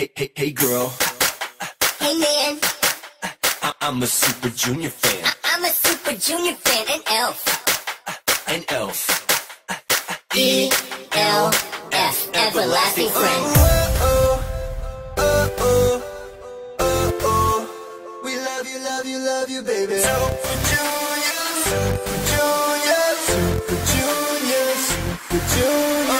Hey girl. Hey man. I'm a Super Junior fan. I'm a Super Junior fan. An E.L.F. An E.L.F. E.L.F. Everlasting friend. We love you, love you, love you, baby. Super Junior, Super Junior, Super Junior, Super Junior.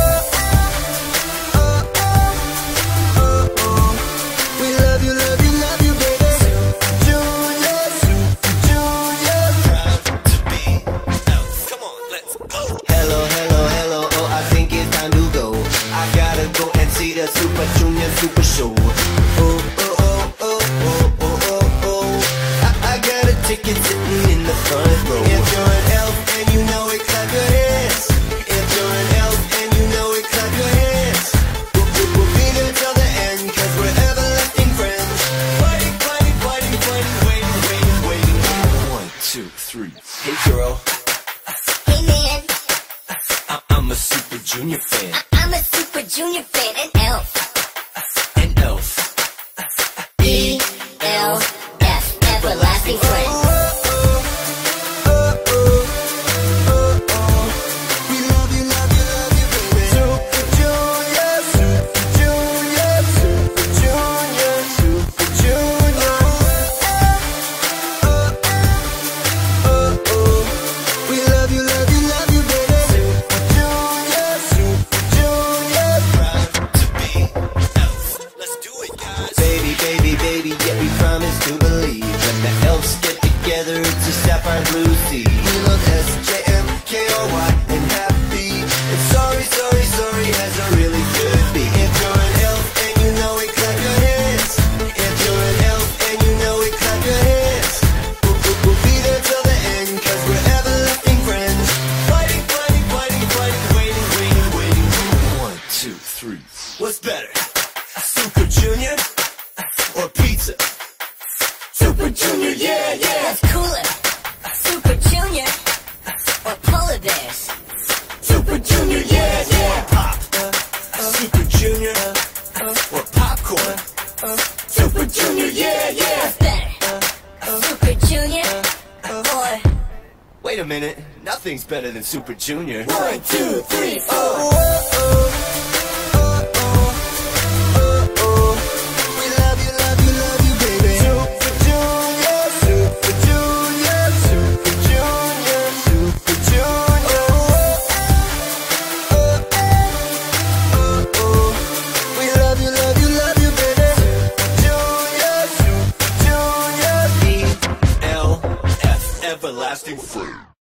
We love you, love you, love you, baby. Super Junior, Super Junior. Proud to be E.L.F. Come on, let's go. Hello, hello, hello. Oh, I think it's time to go. I gotta go and see the Super Junior Super Show. Ticket sitting in the front row. If you're an E.L.F. and you know it, clap your hands. If you're an E.L.F. and you know it, clap your hands. We'll be there till the end, cause we're everlasting friends. Fighting, fighting, fighting, fighting, waiting, waiting, waiting. 1, 2, 3. Hey girl. Hey man. I'm a Super Junior fan. I'm a Super Junior fan. An E.L.F. An E.L.F. E.L.F. Everlasting friend. To sapphire blue sea. We love SJMKRY and happy. And sorry, sorry, sorry as I really could be. If you're an E.L.F. and you know it, clap your hands. If you're an E.L.F. and you know it, clap your hands. We'll be there till the end, cause we're everlasting friends. Fighting, fighting, fighting, fighting, waiting, waiting, waiting. 1, 2, 3. What's better? Super Junior or pizza? Super Junior, yeah, yeah. That's cooler. Super Junior or polar bears. Super Junior, yeah, yeah. Pop. Super Junior or popcorn. Super Junior, yeah, yeah. What's better? Super Junior or... Wait a minute. Nothing's better than Super Junior. 1, 2, 3, 4. Everlasting friend.